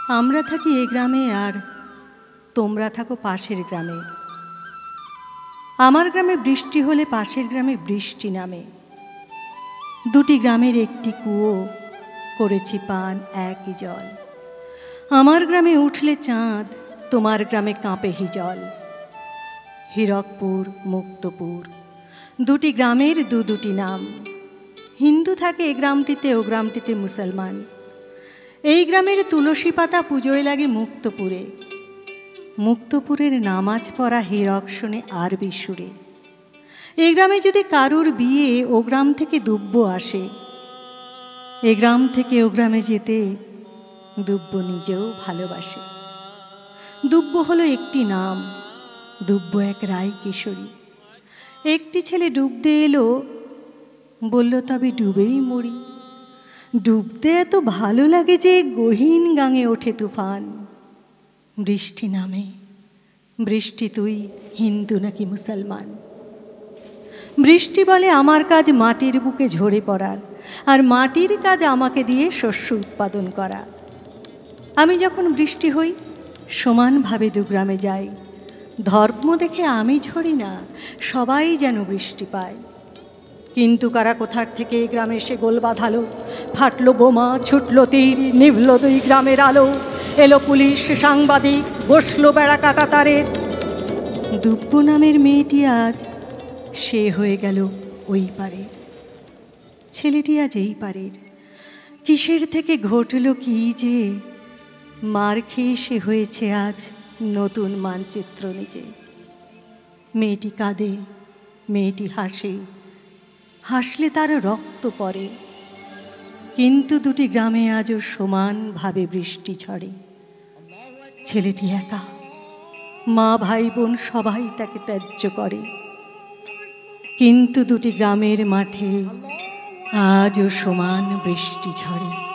আমরা থাকি এই গ্রামে আর তোমরা থাকো পাশের গ্রামে। আমার গ্রামে বৃষ্টি হলে পাশের গ্রামে বৃষ্টি নামে। দুটি গ্রামের একটি কুয়ো, করেছি পান একই জল। আমার গ্রামে উঠলে চাঁদ, তোমার গ্রামে কাঁপে হিজল। হীরকপুর, মুক্তপুর, দুটি গ্রামের দুটি নাম। হিন্দু থাকে এ গ্রামটিতে, ও গ্রামটিতে মুসলমান। এই গ্রামের তুলসী পাতা পুজোয় লাগে মুক্তপুরে। মুক্তপুরের নামাজ পড়া হীরক শোনে আরবি সুরে। এই গ্রামে যদি কারুর বিয়ে, ও গ্রাম থেকে দুব্য আসে। এ গ্রাম থেকে ও গ্রামে যেতে দুব্য নিজেও ভালোবাসে। দুব্য হলো একটি নাম, দুব্য এক রায় কিশোরী। একটি ছেলে ডুবতে এলো, বলল তবে ডুবেই মরি। ডুবতে এত ভালো লাগে যে গহীন গাঙে ওঠে তুফান। বৃষ্টি নামে, বৃষ্টি তুই হিন্দু নাকি মুসলমান। বৃষ্টি বলে আমার কাজ মাটির বুকে ঝরে পড়ার, আর মাটির কাজ আমাকে দিয়ে শস্য উৎপাদন করা। আমি যখন বৃষ্টি হই সমানভাবে দুগ্রামে যাই। ধর্ম দেখে আমি ঝরি না, সবাই যেন বৃষ্টি পায়। কিন্তু কারা কোথার থেকে গ্রামে এসে গোল বাঁধালো, ফাটলো বোমা, ছুটলো তীর, নিভল দুই গ্রামের আলো। এলো পুলিশ, সাংবাদিক, বসলো বেড়া কাটাতারের। দুব্য নামের মেয়েটি আজ সে হয়ে গেল ওই পারের। ছেলেটি আজ এই পারের। কিসের থেকে ঘটল কি যে, মার খেয়ে সে হয়েছে আজ নতুন মানচিত্র নিজে। মেয়েটি কাঁদে, মেয়েটি হাসে, হাসলে তার রক্ত পড়ে। কিন্তু দুটি গ্রামে আজও সমানভাবে বৃষ্টি ঝরে। ছেলেটি একা, মা ভাই বোন সবাই তাকে ত্যায্য করে। কিন্তু দুটি গ্রামের মাঠে আজও সমান বৃষ্টি ঝরে।